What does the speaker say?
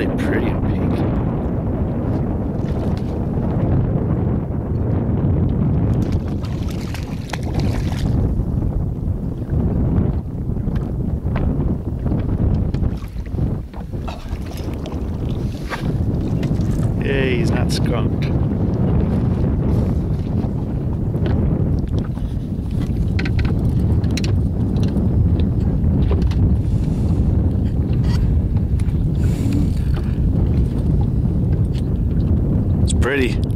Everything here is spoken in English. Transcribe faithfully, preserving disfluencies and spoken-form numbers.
really pretty in pink. Yeah, he's not skunked. It's pretty.